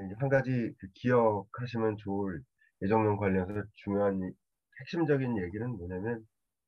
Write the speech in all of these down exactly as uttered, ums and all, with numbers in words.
이제 한 가지 그 기억하시면 좋을 예정론 관련해서 중요한 핵심적인 얘기는 뭐냐면,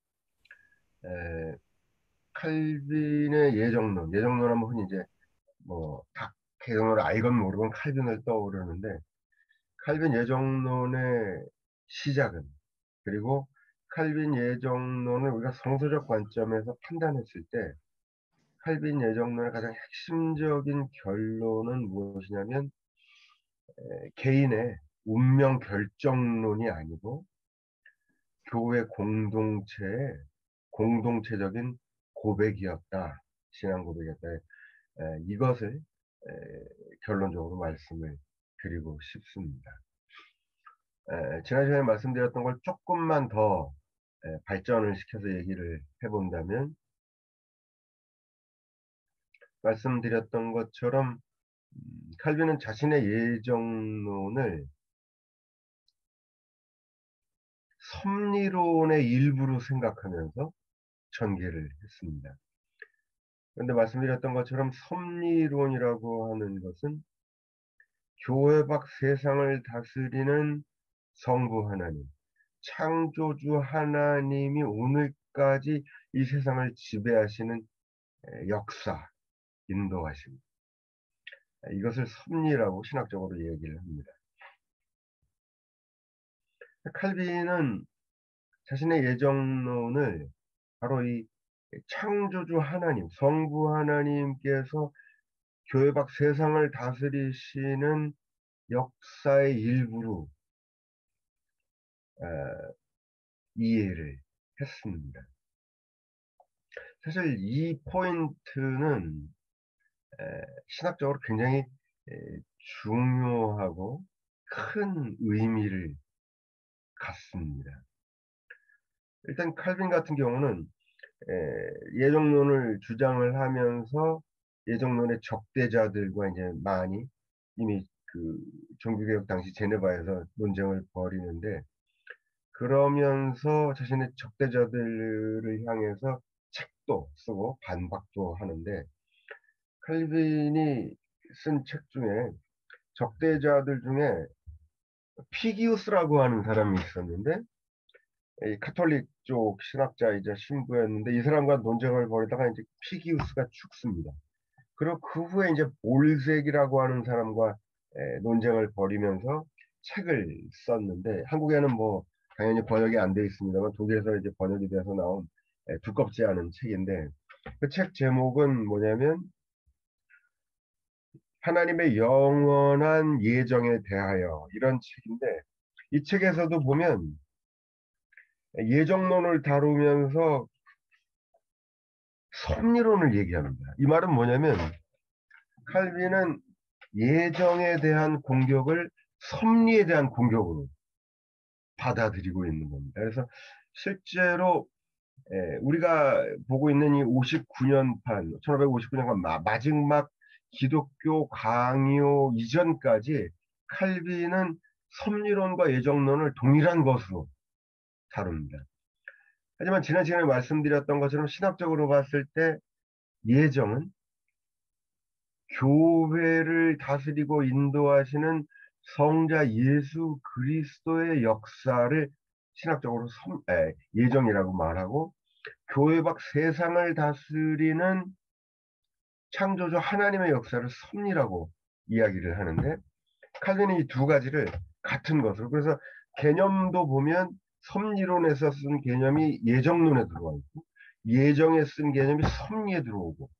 에, 칼빈의 예정론, 예정론 하면 흔히 이제 뭐 다 예정론을 알건 모르건 칼빈을 떠오르는데, 칼빈 예정론의 시작은, 그리고 칼빈 예정론을 우리가 성서적 관점에서 판단했을 때 칼빈 예정론의 가장 핵심적인 결론은 무엇이냐면, 에, 개인의 운명 결정론이 아니고 교회 공동체의 공동체적인 고백이었다. 신앙 고백이었다. 에, 이것을 에, 결론적으로 말씀을 드리고 싶습니다. 에, 지난 시간에 말씀드렸던 걸 조금만 더 에, 발전을 시켜서 얘기를 해본다면, 말씀드렸던 것처럼 음, 칼빈은 자신의 예정론을 섭리론의 일부로 생각하면서 전개를 했습니다. 그런데 말씀드렸던 것처럼 섭리론이라고 하는 것은 교회 밖 세상을 다스리는 성부 하나님, 창조주 하나님이 오늘까지 이 세상을 지배하시는 역사, 인도하심, 이것을 섭리라고 신학적으로 얘기를 합니다. 칼빈은 자신의 예정론을 바로 이 창조주 하나님, 성부 하나님께서 교회 밖 세상을 다스리시는 역사의 일부로 어, 이해를 했습니다. 사실 이 포인트는 에, 신학적으로 굉장히 에, 중요하고 큰 의미를 갖습니다. 일단 칼빈 같은 경우는 에, 예정론을 주장을 하면서 예정론의 적대자들과 이제 많이 이미 그 종교개혁 당시 제네바에서 논쟁을 벌이는데, 그러면서 자신의 적대자들을 향해서 책도 쓰고 반박도 하는데, 칼빈이 쓴 책 중에 적대자들 중에 피기우스라고 하는 사람이 있었는데, 이 카톨릭 쪽 신학자이자 신부였는데, 이 사람과 논쟁을 벌이다가 이제 피기우스가 죽습니다. 그리고 그 후에 이제 볼색이라고 하는 사람과 에, 논쟁을 벌이면서 책을 썼는데, 한국에는 뭐 당연히 번역이 안 돼 있습니다만 독일에서 이제 번역이 돼서 나온 에, 두껍지 않은 책인데, 그 책 제목은 뭐냐면 하나님의 영원한 예정에 대하여, 이런 책인데, 이 책에서도 보면 예정론을 다루면서 섭리론을 얘기합니다. 이 말은 뭐냐면 칼빈은 예정에 대한 공격을 섭리에 대한 공격으로 받아들이고 있는 겁니다. 그래서 실제로 에, 우리가 보고 있는 이 오십구 년판, 천오백오십구 년판 마, 마지막 기독교 강요 이전까지 칼빈은 섭리론과 예정론을 동일한 것으로 다룹니다. 하지만 지난 시간에 말씀드렸던 것처럼 신학적으로 봤을 때 예정은 교회를 다스리고 인도하시는 성자 예수 그리스도의 역사를 신학적으로 선- 에, 예정이라고 말하고, 교회 밖 세상을 다스리는 창조주 하나님의 역사를 섭리라고 이야기를 하는데, 칼빈이 이 두 가지를 같은 것으로, 그래서 개념도 보면 섭리론에서 쓴 개념이 예정론에 들어와 있고, 예정에 쓴 개념이 섭리에 들어오고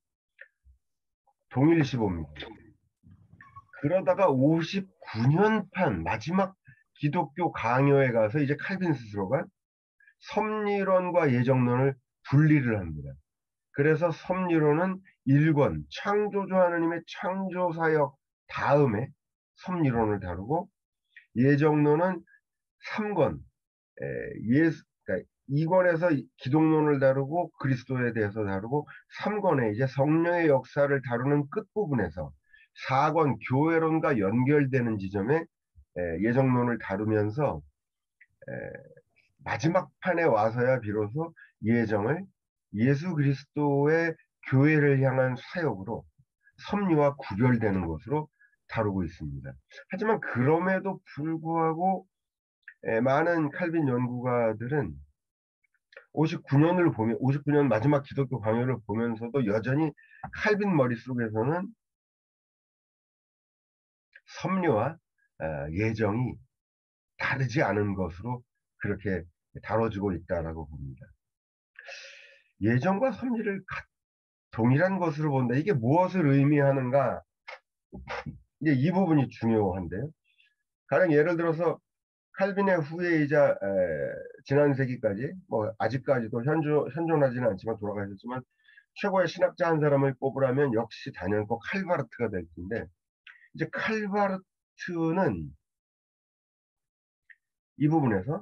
동일시봅니다. 그러다가 오십구 년판 마지막 기독교 강요에 가서 이제 칼빈 스스로가 섭리론과 예정론을 분리를 합니다. 그래서 섭리론은 일 권 창조주 하나님의 창조사역 다음에 섭리론을 다루고, 예정론은 삼 권 예수, 그러니까 이 권에서 기독론을 다루고 그리스도에 대해서 다루고, 삼 권에 이제 성령의 역사를 다루는 끝부분에서 사 권 교회론과 연결되는 지점에 에, 예정론을 다루면서 에, 마지막 판에 와서야 비로소 예정을 예수 그리스도의 교회를 향한 사역으로 섭리와 구별되는 것으로 다루고 있습니다. 하지만 그럼에도 불구하고 에, 많은 칼빈 연구가들은 오십구 년을 보면 오십구 년 마지막 기독교 강요를 보면서도 여전히 칼빈 머릿속에서는 섭리와 어, 예정이 다르지 않은 것으로 그렇게 다뤄지고 있다라고 봅니다. 예정과 섭리를 동일한 것으로 본다. 이게 무엇을 의미하는가? 이제 이 부분이 중요한데요. 가령 예를 들어서 칼빈의 후예이자 에, 지난 세기까지 뭐 아직까지도 현존, 현존하지는 않지만 돌아가셨지만 최고의 신학자 한 사람을 꼽으라면 역시 단연코 칼바르트가 될 텐데 이제 칼바르트는 이 부분에서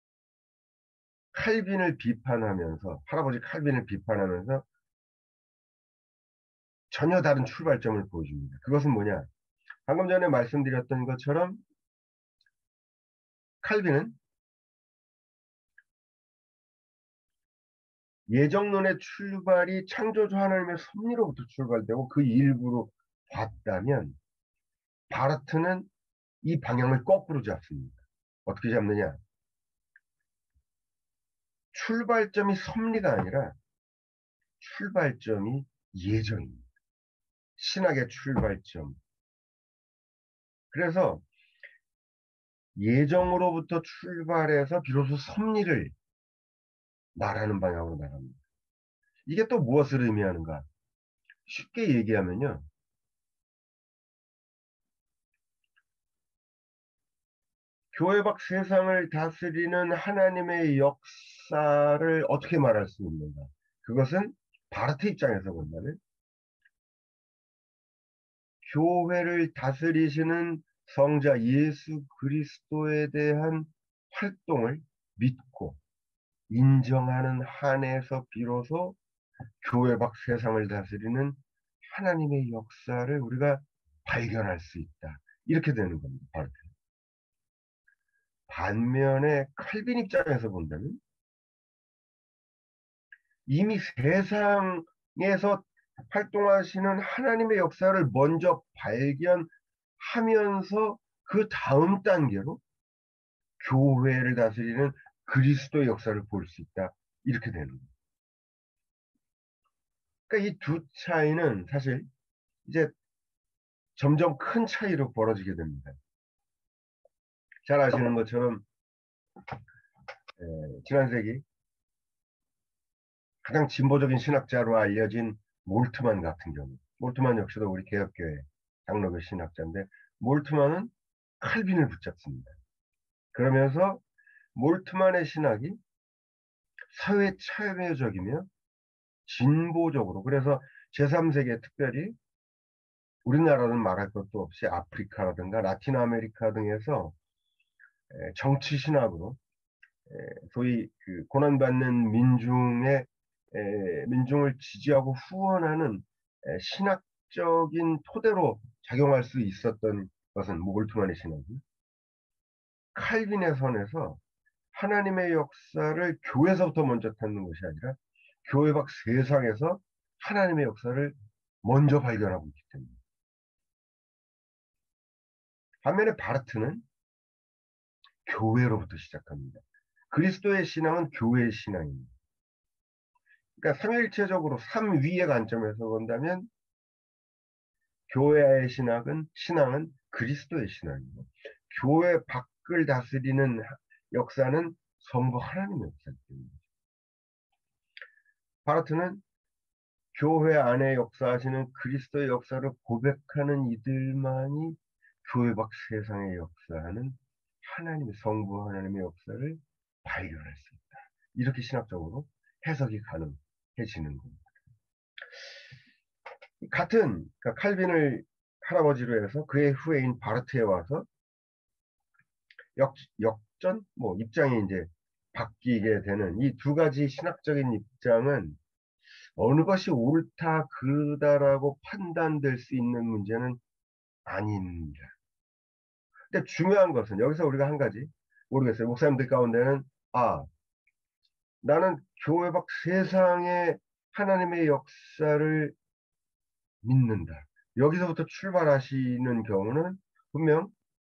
칼빈을 비판하면서 할아버지 칼빈을 비판하면서 전혀 다른 출발점을 보여줍니다. 그것은 뭐냐? 방금 전에 말씀드렸던 것처럼 칼빈은 예정론의 출발이 창조주 하나님의 섭리로부터 출발되고 그 일부로 봤다면 바르트는 이 방향을 거꾸로 잡습니다. 어떻게 잡느냐? 출발점이 섭리가 아니라 출발점이 예정입니다. 신학의 출발점. 그래서 예정으로부터 출발해서 비로소 섭리를 말하는 방향으로 나갑니다. 이게 또 무엇을 의미하는가? 쉽게 얘기하면요. 교회 밖 세상을 다스리는 하나님의 역사를 어떻게 말할 수 있는가? 그것은 바르트 입장에서 본다면 교회를 다스리시는 성자 예수 그리스도에 대한 활동을 믿고 인정하는 한에서 비로소 교회 밖 세상을 다스리는 하나님의 역사를 우리가 발견할 수 있다. 이렇게 되는 겁니다. 바르트. 반면에 칼빈 입장에서 본다면 이미 세상에서 활동하시는 하나님의 역사를 먼저 발견하면서 그 다음 단계로 교회를 다스리는 그리스도의 역사를 볼 수 있다. 이렇게 되는 거예요. 그러니까 이 두 차이는 사실 이제 점점 큰 차이로 벌어지게 됩니다. 잘 아시는 것처럼 에, 지난 세기 가장 진보적인 신학자로 알려진 몰트만 같은 경우, 몰트만 역시도 우리 개혁교회 장로교 신학자인데 몰트만은 칼빈을 붙잡습니다. 그러면서 몰트만의 신학이 사회 참여적이며 진보적으로 그래서 제삼 세기에 특별히 우리나라는 말할 것도 없이 아프리카라든가 라틴 아메리카 등에서 정치 신학으로 소위 그 고난받는 민중의 민중을 지지하고 후원하는 신학적인 토대로 작용할 수 있었던 것은 몰트만의 신학이 칼빈의 선에서 하나님의 역사를 교회에서부터 먼저 찾는 것이 아니라 교회 밖 세상에서 하나님의 역사를 먼저 발견하고 있기 때문에 반면에 바르트는 교회로부터 시작합니다. 그리스도의 신앙은 교회의 신앙입니다. 그러니까 삼위일체적으로 삼위의 관점에서 본다면 교회의 신앙은 신앙은 그리스도의 신앙이고 교회 밖을 다스리는 역사는 성부 하나님의 역사이기 때문에 바르트는 교회 안에 역사하시는 그리스도의 역사를 고백하는 이들만이 교회 밖 세상에 역사하는 하나님의 성부 하나님의 역사를 발견할 수 있다. 이렇게 신학적으로 해석이 가능해지는 겁니다. 같은 그러니까 칼빈을 할아버지로 해서 그의 후예인 바르트에 와서 역, 역전 뭐 입장이 이제 바뀌게 되는 이 두 가지 신학적인 입장은 어느 것이 옳다 그르다라고 판단될 수 있는 문제는 아닙니다. 근데 중요한 것은 여기서 우리가 한 가지 모르겠어요. 목사님들 가운데는 아 나는 교회 밖 세상의 하나님의 역사를 믿는다. 여기서부터 출발하시는 경우는 분명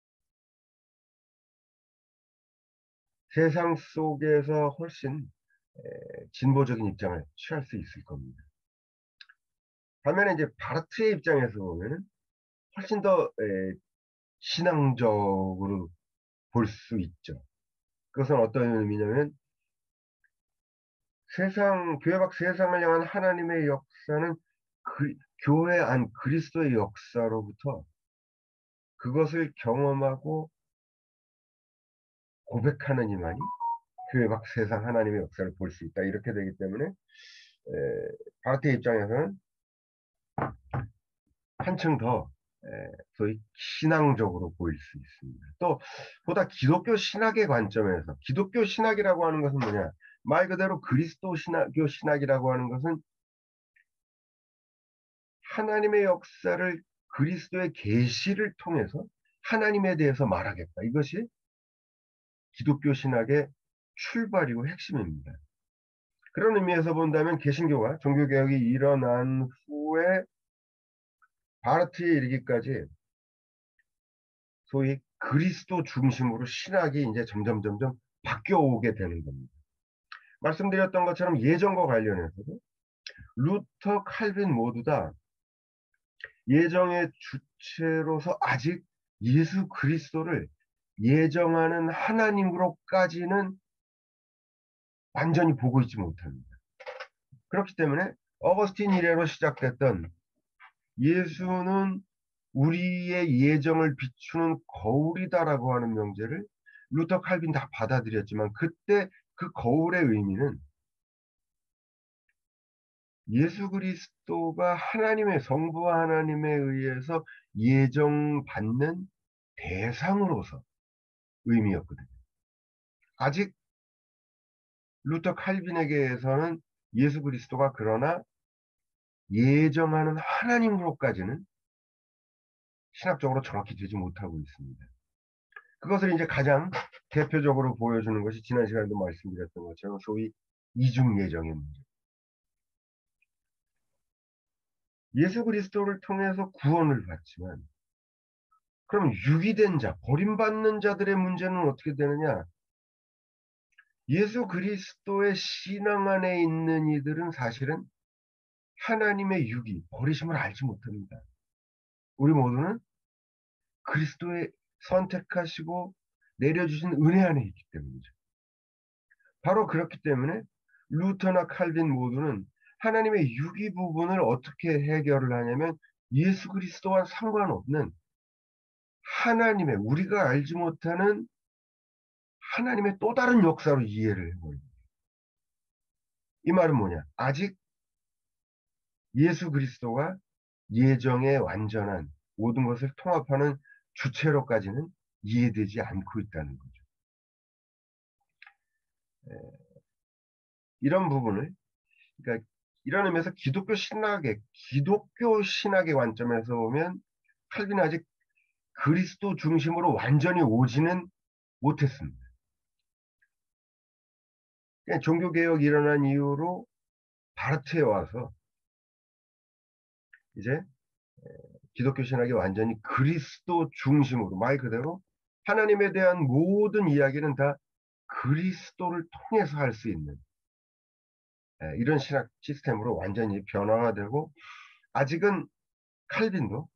세상 속에서 훨씬 진보적인 입장을 취할 수 있을 겁니다. 반면에 이제 바르트의 입장에서 보면은 훨씬 더 에, 신앙적으로 볼 수 있죠. 그것은 어떤 의미냐면 세상, 교회 밖 세상을 향한 하나님의 역사는 그, 교회 안 그리스도의 역사로부터 그것을 경험하고 고백하는 이만이 교회 밖 세상 하나님의 역사를 볼 수 있다. 이렇게 되기 때문에 에, 바르트의 입장에서는 한층 더 에, 소위 신앙적으로 보일 수 있습니다. 또 보다 기독교 신학의 관점에서 기독교 신학이라고 하는 것은 뭐냐? 말 그대로 그리스도 신학교 신학이라고 하는 것은 하나님의 역사를 그리스도의 계시를 통해서 하나님에 대해서 말하겠다. 이것이 기독교 신학의 출발이고 핵심입니다. 그런 의미에서 본다면 개신교가 종교개혁이 일어난 후에 바르트에 이르기까지 소위 그리스도 중심으로 신학이 이제 점점 점점 바뀌어 오게 되는 겁니다. 말씀드렸던 것처럼 예정과 관련해서도 루터, 칼빈 모두 다 예정의 주체로서 아직 예수 그리스도를 예정하는 하나님으로까지는 완전히 보고 있지 못합니다. 그렇기 때문에 어거스틴 이래로 시작됐던 예수는 우리의 예정을 비추는 거울이다라고 하는 명제를 루터 칼빈 다 받아들였지만 그때 그 거울의 의미는 예수 그리스도가 하나님의 성부와 하나님에 의해서 예정받는 대상으로서 의미였거든요. 아직 루터 칼빈에게서는 예수 그리스도가 그러나 예정하는 하나님으로까지는 신학적으로 정확히 되지 못하고 있습니다. 그것을 이제 가장 대표적으로 보여주는 것이 지난 시간에도 말씀드렸던 것처럼 소위 이중 예정의 문제. 예수 그리스도를 통해서 구원을 받지만 그럼 유기된 자, 버림받는 자들의 문제는 어떻게 되느냐? 예수 그리스도의 신앙 안에 있는 이들은 사실은 하나님의 유기, 버리심을 알지 못합니다. 우리 모두는 그리스도의 선택하시고 내려주신 은혜 안에 있기 때문이죠. 바로 그렇기 때문에 루터나 칼빈 모두는 하나님의 유기 부분을 어떻게 해결을 하냐면 예수 그리스도와 상관없는 하나님의 우리가 알지 못하는 하나님의 또 다른 역사로 이해를 해버립니다. 이 말은 뭐냐? 아직 예수 그리스도가 예정의 완전한 모든 것을 통합하는 주체로까지는 이해되지 않고 있다는 거죠. 이런 부분을 그러니까 이런 의미에서 기독교 신학의 기독교 신학의 관점에서 보면 칼빈은 아직 그리스도 중심으로 완전히 오지는 못했습니다. 종교개혁이 일어난 이후로 바르트에 와서 이제 기독교 신학이 완전히 그리스도 중심으로 말 그대로 하나님에 대한 모든 이야기는 다 그리스도를 통해서 할 수 있는 이런 신학 시스템으로 완전히 변화가 되고 아직은 칼빈도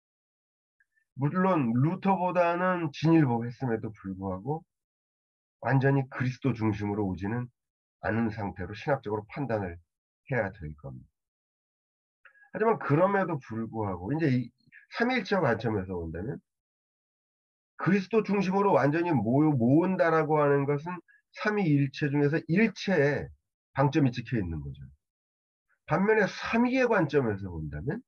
물론 루터보다는 진일보했음에도 불구하고 완전히 그리스도 중심으로 오지는 않은 상태로 신학적으로 판단을 해야 될 겁니다. 하지만 그럼에도 불구하고 이제 이 삼위일체 관점에서 본다면 그리스도 중심으로 완전히 모여 모은다라고 하는 것은 삼위일체 중에서 일체에 방점이 찍혀 있는 거죠. 반면에 삼위의 관점에서 본다면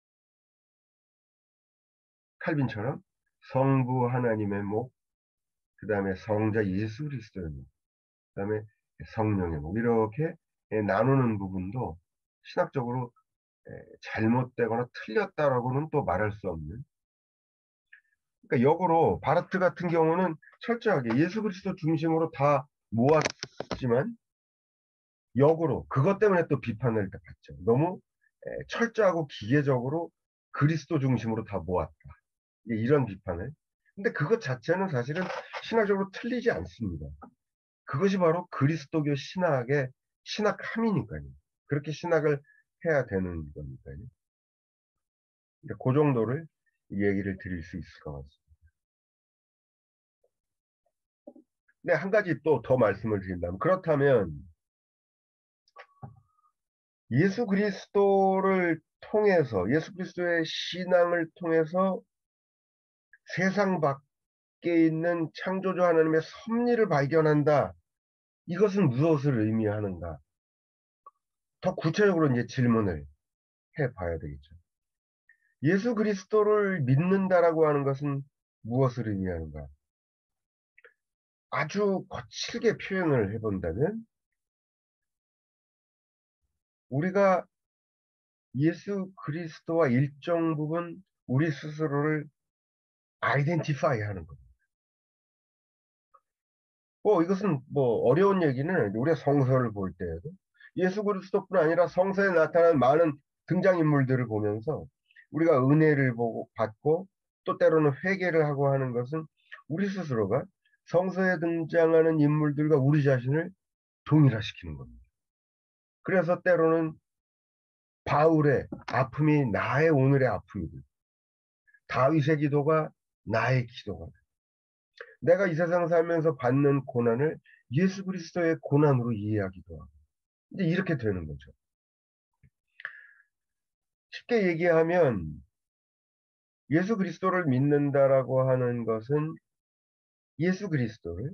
칼빈처럼 성부 하나님의 목, 그 다음에 성자 예수 그리스도의 목, 그 다음에 성령의 목 이렇게 나누는 부분도 신학적으로 잘못되거나 틀렸다라고는 또 말할 수 없는. 그러니까 역으로 바르트 같은 경우는 철저하게 예수 그리스도 중심으로 다 모았지만 역으로 그것 때문에 또 비판을 받죠. 너무 철저하고 기계적으로 그리스도 중심으로 다 모았다. 이런 비판을. 근데 그것 자체는 사실은 신학적으로 틀리지 않습니다. 그것이 바로 그리스도교 신학의 신학함이니까요. 그렇게 신학을 해야 되는 거니까요. 그 정도를 얘기를 드릴 수 있을 것 같습니다. 네, 한 가지 또 더 말씀을 드린다면, 그렇다면 예수 그리스도를 통해서, 예수 그리스도의 신앙을 통해서 세상 밖에 있는 창조주 하나님의 섭리를 발견한다. 이것은 무엇을 의미하는가? 더 구체적으로 이제 질문을 해 봐야 되겠죠. 예수 그리스도를 믿는다라고 하는 것은 무엇을 의미하는가? 아주 거칠게 표현을 해본다면, 우리가 예수 그리스도와 일정 부분 우리 스스로를 아이덴티파이 하는 겁니다. 뭐 이것은 뭐 어려운 얘기는 우리가 성서를 볼 때에도 예수 그리스도뿐 아니라 성서에 나타난 많은 등장인물들을 보면서 우리가 은혜를 보고 받고 또 때로는 회개를 하고 하는 것은 우리 스스로가 성서에 등장하는 인물들과 우리 자신을 동일화시키는 겁니다. 그래서 때로는 바울의 아픔이 나의 오늘의 아픔이고 다윗의 기도가 나의 기도가 내가 이 세상 살면서 받는 고난을 예수 그리스도의 고난으로 이해하기도 하고 이제 이렇게 되는 거죠. 쉽게 얘기하면 예수 그리스도를 믿는다라고 하는 것은 예수 그리스도를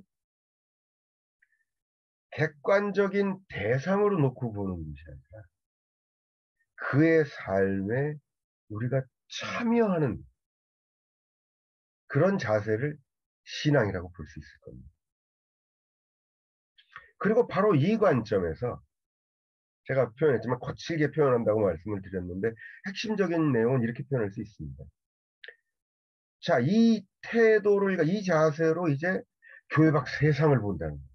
객관적인 대상으로 놓고 보는 것이 아니라 그의 삶에 우리가 참여하는 그런 자세를 신앙이라고 볼 수 있을 겁니다. 그리고 바로 이 관점에서 제가 표현했지만 거칠게 표현한다고 말씀을 드렸는데 핵심적인 내용은 이렇게 표현할 수 있습니다. 자, 이 태도를, 이 자세로 이제 교회 밖 세상을 본다는 거예요.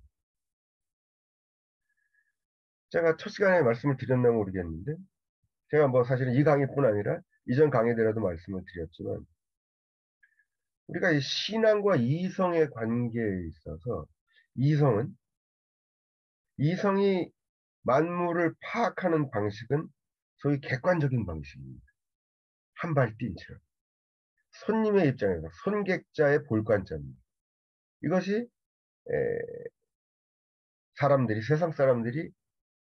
제가 첫 시간에 말씀을 드렸나 모르겠는데 제가 뭐 사실은 이 강의뿐 아니라 이전 강의들에도 말씀을 드렸지만 우리가 이 신앙과 이성의 관계에 있어서 이성은 이성이 만물을 파악하는 방식은 소위 객관적인 방식입니다. 한 발 뛴 채. 손님의 입장에서 손객자의 볼관점입니다. 이것이 에, 사람들이 세상 사람들이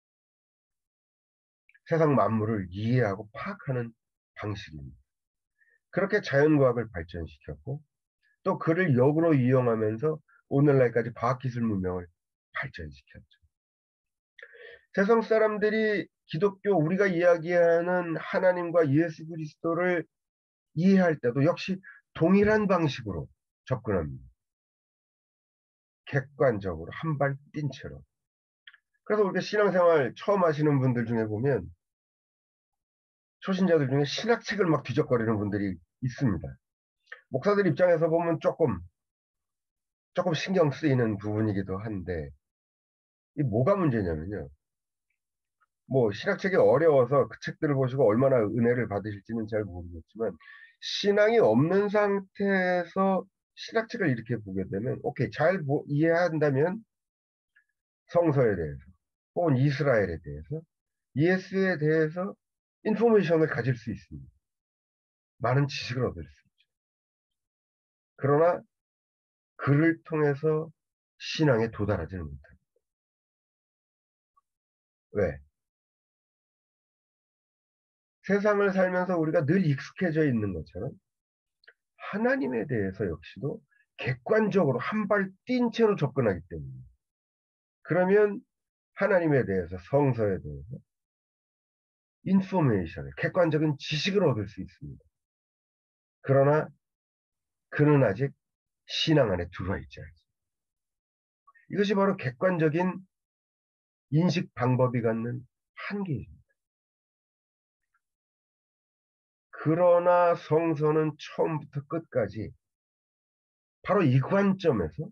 세상 만물을 이해하고 파악하는 방식입니다. 그렇게 자연과학을 발전시켰고 또 그를 역으로 이용하면서 오늘날까지 과학기술 문명을 발전시켰죠. 세상 사람들이 기독교 우리가 이야기하는 하나님과 예수 그리스도를 이해할 때도 역시 동일한 방식으로 접근합니다. 객관적으로 한 발 뛴 채로. 그래서 우리가 신앙생활 처음 하시는 분들 중에 보면 초신자들 중에 신학책을 막 뒤적거리는 분들이 있습니다. 목사들 입장에서 보면 조금 조금 신경 쓰이는 부분이기도 한데 이 뭐가 문제냐면요. 뭐 신학책이 어려워서 그 책들을 보시고 얼마나 은혜를 받으실지는 잘 모르겠지만 신앙이 없는 상태에서 신학책을 이렇게 보게 되면 오케이 잘 보, 이해한다면 성서에 대해서 혹은 이스라엘에 대해서 예수에 대해서 인포메이션을 가질 수 있습니다. 많은 지식을 얻을 수 있죠. 그러나 그를 통해서 신앙에 도달하지는 못합니다. 왜? 세상을 살면서 우리가 늘 익숙해져 있는 것처럼 하나님에 대해서 역시도 객관적으로 한 발 뛴 채로 접근하기 때문에 그러면 하나님에 대해서 성서에 대해서 인포메이션을 객관적인 지식을 얻을 수 있습니다. 그러나 그는 아직 신앙 안에 들어와 있지 않습니다. 이것이 바로 객관적인 인식 방법이 갖는 한계입니다. 그러나 성서는 처음부터 끝까지 바로 이 관점에서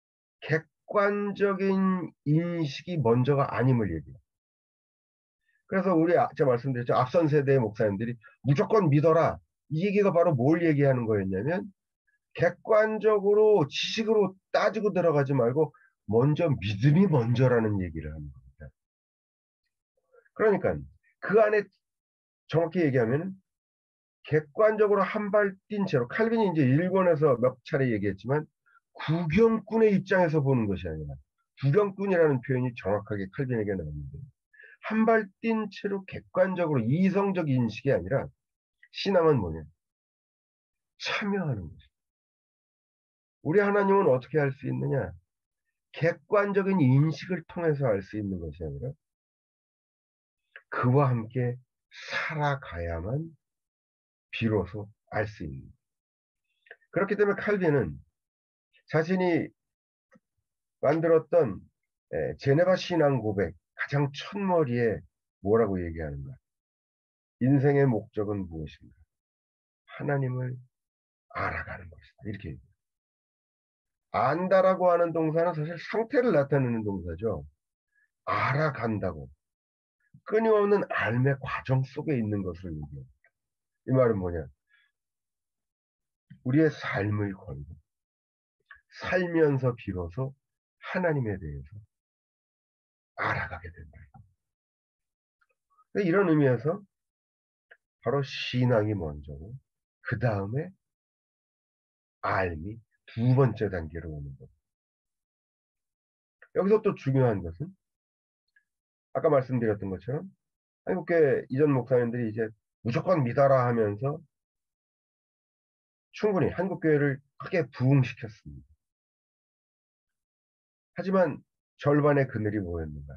객관적인 인식이 먼저가 아님을 얘기해요. 그래서 우리 아- 제가 말씀드렸죠. 앞선 세대의 목사님들이 무조건 믿어라. 이 얘기가 바로 뭘 얘기하는 거였냐면 객관적으로 지식으로 따지고 들어가지 말고 먼저 믿음이 먼저라는 얘기를 하는 겁니다. 그러니까 그 안에 정확히 얘기하면 객관적으로 한 발 뛴 채로 칼빈이 이제 일본에서 몇 차례 얘기했지만 구경꾼의 입장에서 보는 것이 아니라 구경꾼이라는 표현이 정확하게 칼빈에게 나옵니다. 한 발 뛴 채로 객관적으로 이성적 인식이 아니라 신앙은 뭐냐? 참여하는 거죠. 우리 하나님은 어떻게 할 수 있느냐? 객관적인 인식을 통해서 알 수 있는 것이 아니라 그와 함께 살아가야만 비로소 알 수 있는. 그렇기 때문에 칼빈은 자신이 만들었던 에, 제네바 신앙 고백 가장 첫머리에 뭐라고 얘기하는가? 인생의 목적은 무엇인가? 하나님을 알아가는 것이다. 이렇게 얘기해요. 안다라고 하는 동사는 사실 상태를 나타내는 동사죠. 알아간다고. 끊임없는 삶의 과정 속에 있는 것을 얘기해요. 이 말은 뭐냐? 우리의 삶을 걸고 살면서 비로소 하나님에 대해서 알아가게 된다. 이런 의미에서 바로 신앙이 먼저고 그 다음에 알미 두 번째 단계로 오는 것. 여기서 또 중요한 것은 아까 말씀드렸던 것처럼 한국교회 이전 목사님들이 이제 무조건 믿어라 하면서 충분히 한국교회를 크게 부흥시켰습니다. 하지만 절반의 그늘이 뭐였는가?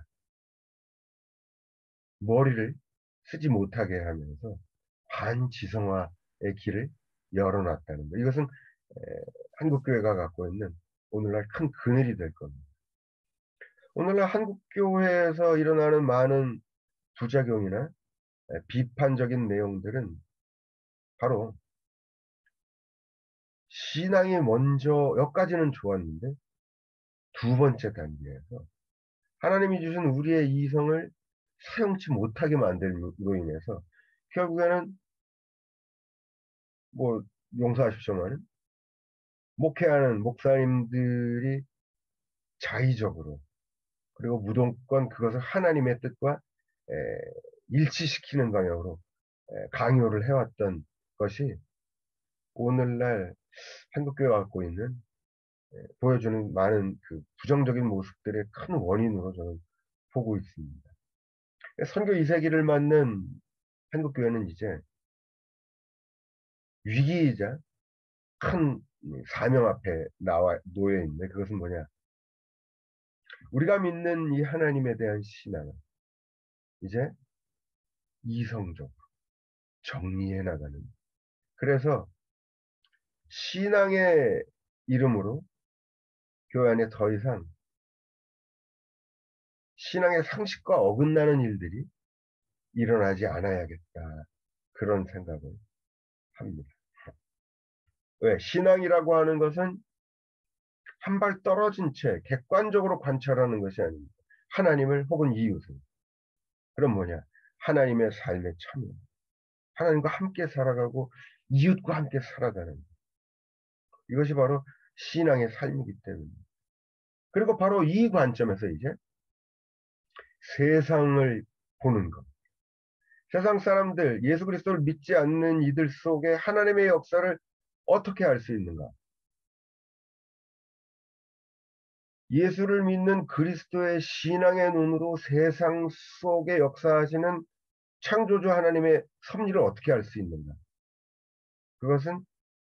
머리를 쓰지 못하게 하면서 반지성화의 길을 열어놨다는 것. 이것은 에, 한국교회가 갖고 있는 오늘날 큰 그늘이 될 겁니다. 오늘날 한국교회에서 일어나는 많은 부작용이나 에, 비판적인 내용들은 바로 신앙이 먼저 여기까지는 좋았는데 두 번째 단계에서 하나님이 주신 우리의 이성을 사용치 못하게 만들로 인해서 결국에는 뭐 용서하십시오만 목회하는 목사님들이 자의적으로 그리고 무조건 그것을 하나님의 뜻과 에, 일치시키는 방향으로 에, 강요를 해왔던 것이 오늘날 한국교회가 갖고 있는 에, 보여주는 많은 그 부정적인 모습들의 큰 원인으로 저는 보고 있습니다. 선교 이 세기를 맞는 한국교회는 이제 위기이자 큰 사명 앞에 나와 놓여 있는데 그것은 뭐냐? 우리가 믿는 이 하나님에 대한 신앙은 이제 이성적 정리해 나가는. 그래서 신앙의 이름으로 교회 안에 더 이상 신앙의 상식과 어긋나는 일들이 일어나지 않아야겠다. 그런 생각을 합니다. 왜? 신앙이라고 하는 것은 한 발 떨어진 채 객관적으로 관찰하는 것이 아닙니다. 하나님을 혹은 이웃을. 그럼 뭐냐? 하나님의 삶에 참여. 하나님과 함께 살아가고 이웃과 함께 살아가는. 이것이 바로 신앙의 삶이기 때문에. 그리고 바로 이 관점에서 이제 세상을 보는 것. 세상 사람들, 예수 그리스도를 믿지 않는 이들 속에 하나님의 역사를 어떻게 알 수 있는가? 예수를 믿는 그리스도의 신앙의 눈으로 세상 속에 역사하시는 창조주 하나님의 섭리를 어떻게 알 수 있는가? 그것은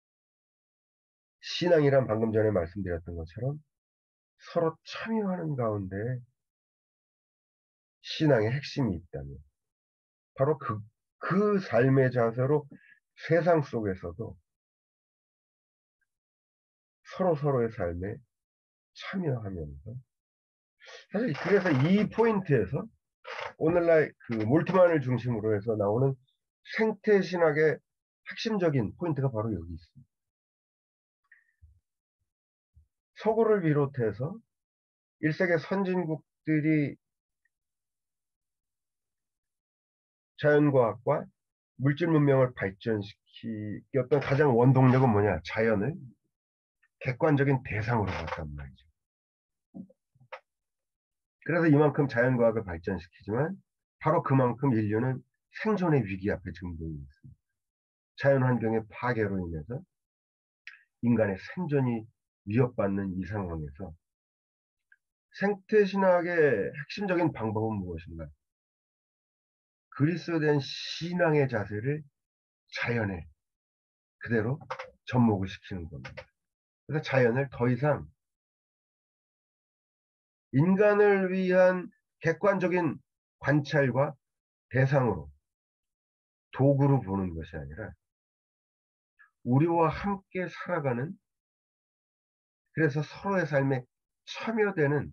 신앙이란 방금 전에 말씀드렸던 것처럼 서로 참여하는 가운데 신앙의 핵심이 있다면 바로 그, 그 삶의 자세로 세상 속에서도 서로 서로의 삶에 참여하면서 사실 그래서 이 포인트에서 오늘날 그 몰트만을 중심으로 해서 나오는 생태신학의 핵심적인 포인트가 바로 여기 있습니다. 서구를 비롯해서 일 세계 선진국들이 자연과학과 물질 문명을 발전시키었던 가장 원동력은 뭐냐? 자연을 객관적인 대상으로 봤단 말이죠. 그래서 이만큼 자연과학을 발전시키지만 바로 그만큼 인류는 생존의 위기 앞에 직면해 있습니다. 자연환경의 파괴로 인해서 인간의 생존이 위협받는 이 상황에서 생태신학의 핵심적인 방법은 무엇인가? 그리스에 대한 신앙의 자세를 자연에 그대로 접목을 시키는 겁니다. 그래서 자연을 더 이상 인간을 위한 객관적인 관찰과 대상으로 도구로 보는 것이 아니라 우리와 함께 살아가는 그래서 서로의 삶에 참여되는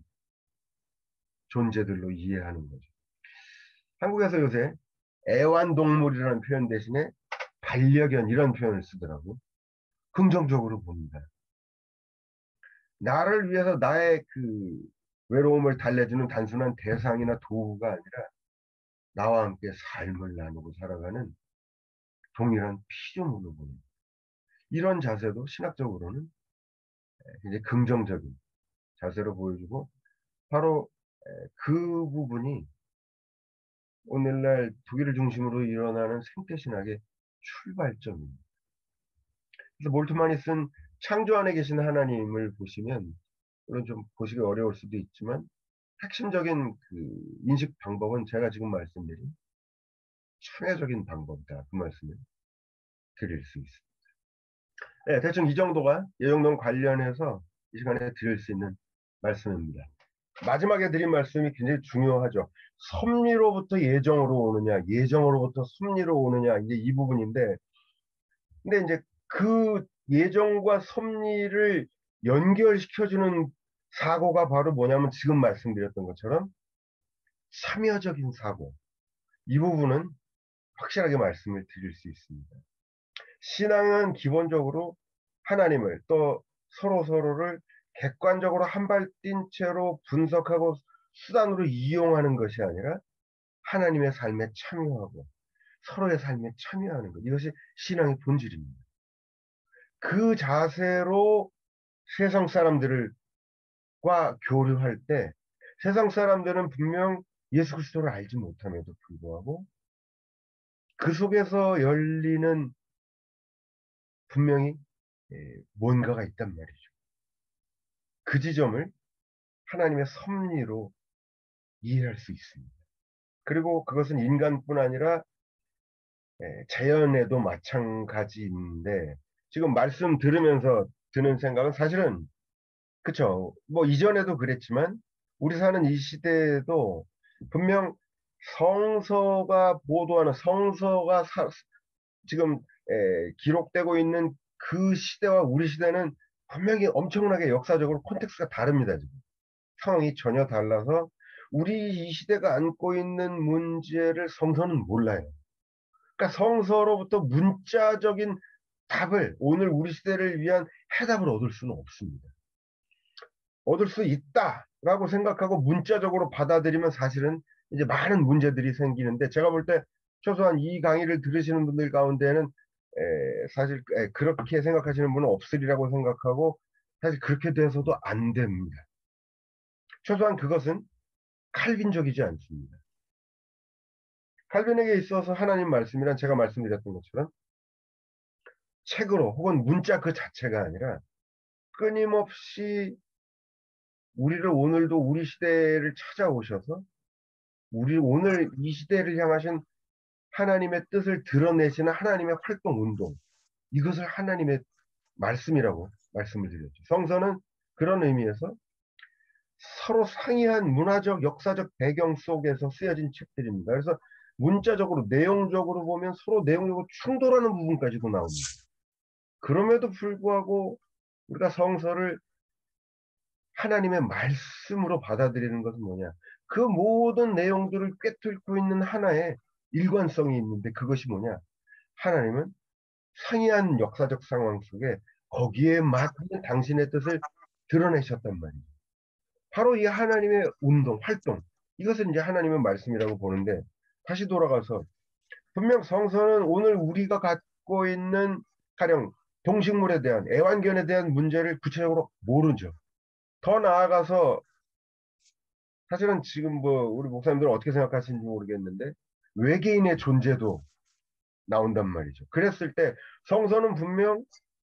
존재들로 이해하는 거죠. 한국에서 요새 애완동물이라는 표현 대신에 반려견 이런 표현을 쓰더라고. 긍정적으로 봅니다. 나를 위해서 나의 그 외로움을 달래주는 단순한 대상이나 도구가 아니라 나와 함께 삶을 나누고 살아가는 동일한 피조물로 보는 이런 자세도 신학적으로는 이제 긍정적인 자세로 보여주고 바로 그 부분이 오늘날 독일을 중심으로 일어나는 생태신학의 출발점입니다. 그래서 몰트만이 쓴 창조 안에 계신 하나님을 보시면 물론 좀 보시기 어려울 수도 있지만 핵심적인 그 인식 방법은 제가 지금 말씀드린 참여적인 방법이다. 그 말씀을 드릴 수 있습니다. 네, 대충 이 정도가 예정론 관련해서 이 시간에 드릴 수 있는 말씀입니다. 마지막에 드린 말씀이 굉장히 중요하죠. 섭리로부터 예정으로 오느냐, 예정으로부터 섭리로 오느냐, 이제 이 부분인데, 근데 이제 그 예정과 섭리를 연결시켜주는 사고가 바로 뭐냐면 지금 말씀드렸던 것처럼 참여적인 사고. 이 부분은 확실하게 말씀을 드릴 수 있습니다. 신앙은 기본적으로 하나님을 또 서로 서로를 객관적으로 한 발 뛴 채로 분석하고 수단으로 이용하는 것이 아니라 하나님의 삶에 참여하고 서로의 삶에 참여하는 것. 이것이 신앙의 본질입니다. 그 자세로 세상 사람들과 교류할 때 세상 사람들은 분명 예수 그리스도를 알지 못함에도 불구하고 그 속에서 열리는 분명히 뭔가가 있단 말이죠. 그 지점을 하나님의 섭리로 이해할 수 있습니다. 그리고 그것은 인간뿐 아니라 자연에도 마찬가지인데 지금 말씀 들으면서 드는 생각은 사실은 그쵸. 뭐 이전에도 그랬지만 우리 사는 이 시대에도 분명 성서가 보도하는 성서가 사, 지금 에, 기록되고 있는 그 시대와 우리 시대는 분명히 엄청나게 역사적으로 콘텍스트가 다릅니다. 지금. 상황이 전혀 달라서 우리 이 시대가 안고 있는 문제를 성서는 몰라요. 그러니까 성서로부터 문자적인 답을 오늘 우리 시대를 위한 해답을 얻을 수는 없습니다. 얻을 수 있다라고 생각하고 문자적으로 받아들이면 사실은 이제 많은 문제들이 생기는데 제가 볼 때 최소한 이 강의를 들으시는 분들 가운데는 에, 사실 에, 그렇게 생각하시는 분은 없으리라고 생각하고 사실 그렇게 돼서도 안 됩니다. 최소한 그것은 칼빈적이지 않습니다. 칼빈에게 있어서 하나님 말씀이란 제가 말씀드렸던 것처럼 책으로 혹은 문자 그 자체가 아니라 끊임없이 우리를 오늘도 우리 시대를 찾아오셔서 우리 오늘 이 시대를 향하신 하나님의 뜻을 드러내시는 하나님의 활동 운동 이것을 하나님의 말씀이라고 말씀을 드렸죠. 성서는 그런 의미에서 서로 상이한 문화적 역사적 배경 속에서 쓰여진 책들입니다. 그래서 문자적으로 내용적으로 보면 서로 내용적으로 충돌하는 부분까지도 나옵니다. 그럼에도 불구하고 우리가 성서를 하나님의 말씀으로 받아들이는 것은 뭐냐? 그 모든 내용들을 꿰뚫고 있는 하나의 일관성이 있는데 그것이 뭐냐? 하나님은 상이한 역사적 상황 속에 거기에 맞는 당신의 뜻을 드러내셨단 말이에요. 바로 이 하나님의 운동, 활동, 이것은 이제 하나님의 말씀이라고 보는데 다시 돌아가서 분명 성서는 오늘 우리가 갖고 있는 가령 동식물에 대한 애완견에 대한 문제를 구체적으로 모르죠. 더 나아가서 사실은 지금 뭐 우리 목사님들은 어떻게 생각하시는지 모르겠는데 외계인의 존재도 나온단 말이죠. 그랬을 때 성서는 분명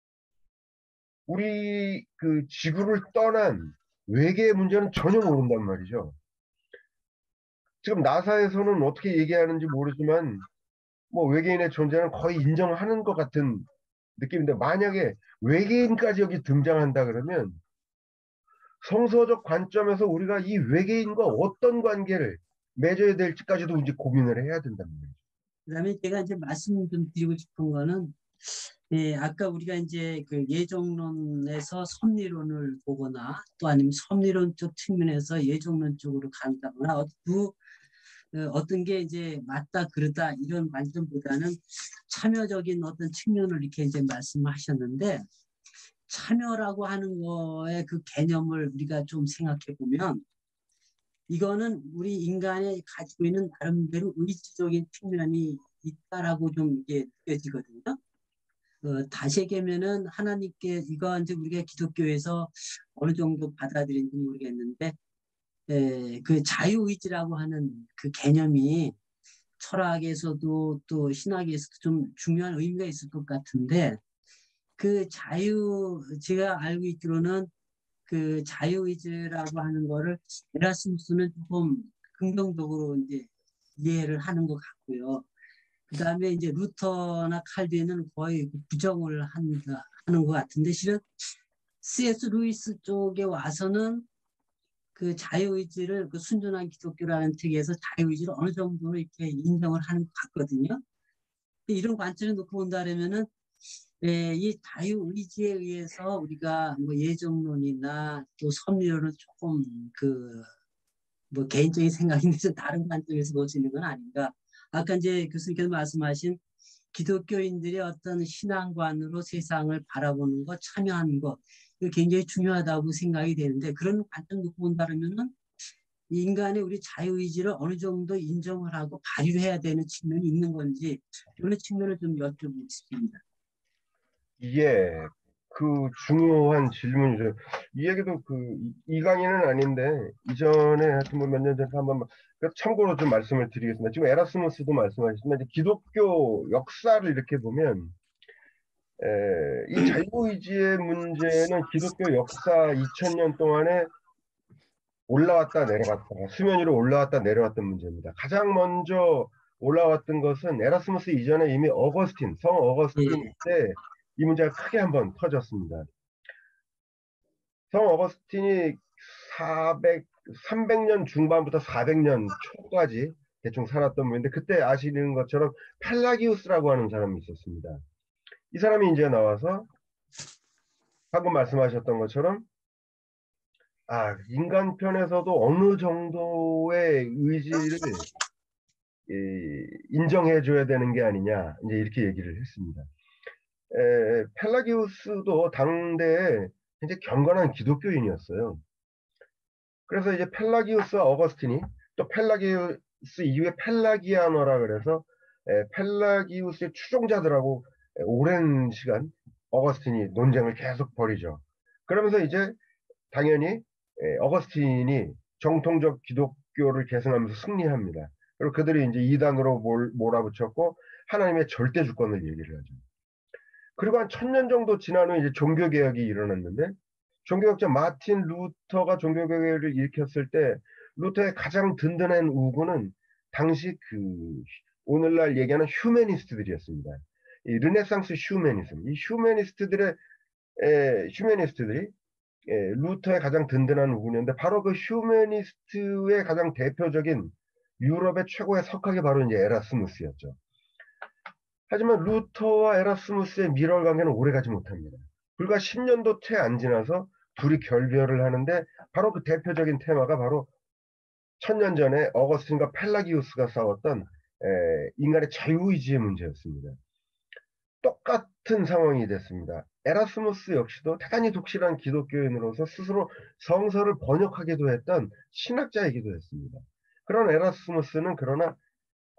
우리 그 지구를 떠난 외계의 문제는 전혀 모른단 말이죠. 지금 나사에서는 어떻게 얘기하는지 모르지만 뭐 외계인의 존재는 거의 인정하는 것 같은 느낌인데 만약에 외계인까지 여기 등장한다 그러면 성서적 관점에서 우리가 이 외계인과 어떤 관계를 맺어야 될지까지도 이제 고민을 해야 된다는 거죠. 그다음에 제가 이제 말씀 좀 드리고 싶은 거는, 예, 아까 우리가 이제 그 예정론에서 섭리론을 보거나 또 아니면 섭리론 쪽 측면에서 예정론 쪽으로 간다거나 어, 그 어, 어떤 게 이제 맞다 그르다 이런 관점보다는 참여적인 어떤 측면을 이렇게 이제 말씀하셨는데, 참여라고 하는 거의 그 개념을 우리가 좀 생각해 보면 이거는 우리 인간이 가지고 있는 나름대로 의지적인 측면이 있다라고 좀 이게 느껴지거든요. 어, 다시 얘기하면은 하나님께 이거 이제 우리가 기독교에서 어느 정도 받아들인지 모르겠는데, 에, 그 자유의지라고 하는 그 개념이 철학에서도 또 신학에서도 좀 중요한 의미가 있을 것 같은데, 그 자유, 제가 알고 있기로는 그 자유의지라고 하는 거를 에라스무스는 조금 긍정적으로 이제 이해를 하는 것 같고요. 그 다음에 이제 루터나 칼빈은 거의 부정을 한다, 하는 것 같은데, 실은 씨에스 루이스 쪽에 와서는 그 자유의지를 그 순전한 기독교라는 책에서 자유의지를 어느 정도로 이렇게 인정을 하는 것 같거든요. 이런 관점을 놓고 본다면은 예, 이 자유의지에 의해서 우리가 뭐 예정론이나 또 섭리론은 조금 그 뭐 개인적인 생각인데 좀 다른 관점에서 볼 수 있는 건 아닌가. 아까 이제 교수님께서 말씀하신 기독교인들의 어떤 신앙관으로 세상을 바라보는 것, 참여하는 것, 이거 굉장히 중요하다고 생각이 되는데 그런 관점 놓고 본다면은 인간의 우리 자유의지를 어느 정도 인정을 하고 발휘해야 되는 측면이 있는 건지 이런 측면을 좀 여쭤보고 싶습니다. 이게 그 중요한 질문이죠. 이 얘기도 그, 이, 이 강의는 아닌데, 이전에 하여튼 뭐 몇 년 전에 한번, 그 참고로 좀 말씀을 드리겠습니다. 지금 에라스무스도 말씀하셨지만, 이제 기독교 역사를 이렇게 보면, 에, 이 자유의지의 문제는 기독교 역사 이천 년 동안에 올라왔다 내려갔다, 수면 위로 올라왔다 내려왔던 문제입니다. 가장 먼저 올라왔던 것은 에라스무스 이전에 이미 어거스틴, 성 어거스틴 예, 때 이 문제가 크게 한번 터졌습니다. 성 어거스틴이 사백, 삼백 년 중반부터 사백 년 초까지 대충 살았던 분인데 그때 아시는 것처럼 펠라기우스라고 하는 사람이 있었습니다. 이 사람이 이제 나와서 방금 말씀하셨던 것처럼 아, 인간 편에서도 어느 정도의 의지를 이, 인정해줘야 되는 게 아니냐 이제 이렇게 얘기를 했습니다. 에, 펠라기우스도 당대에 굉장히 경건한 기독교인이었어요. 그래서 이제 펠라기우스와 어거스틴이 또 펠라기우스 이후에 펠라기아너라 그래서 에, 펠라기우스의 추종자들하고 에, 오랜 시간 어거스틴이 논쟁을 계속 벌이죠. 그러면서 이제 당연히 에, 어거스틴이 정통적 기독교를 계승하면서 승리합니다. 그리고 그들이 이제 이단으로 몰, 몰아붙였고 하나님의 절대 주권을 얘기를 하죠. 그리고 한 천 년 정도 지난 후 이제 종교개혁이 일어났는데 종교학자 마틴 루터가 종교개혁을 일으켰을 때 루터의 가장 든든한 우군은 당시 그 오늘날 얘기하는 휴메니스트들이었습니다. 이 르네상스 휴메니즘, 이 휴메니스트들의 에, 휴메니스트들이 에, 루터의 가장 든든한 우군이었는데 바로 그 휴메니스트의 가장 대표적인 유럽의 최고의 석학이 바로 이제 에라스무스였죠. 하지만 루터와 에라스무스의 밀월 관계는 오래가지 못합니다. 불과 십 년도 채 안 지나서 둘이 결별을 하는데 바로 그 대표적인 테마가 바로 천년 전에 어거스틴과 펠라기우스가 싸웠던 에, 인간의 자유의지의 문제였습니다. 똑같은 상황이 됐습니다. 에라스무스 역시도 대단히 독실한 기독교인으로서 스스로 성서를 번역하기도 했던 신학자이기도 했습니다. 그런 에라스무스는 그러나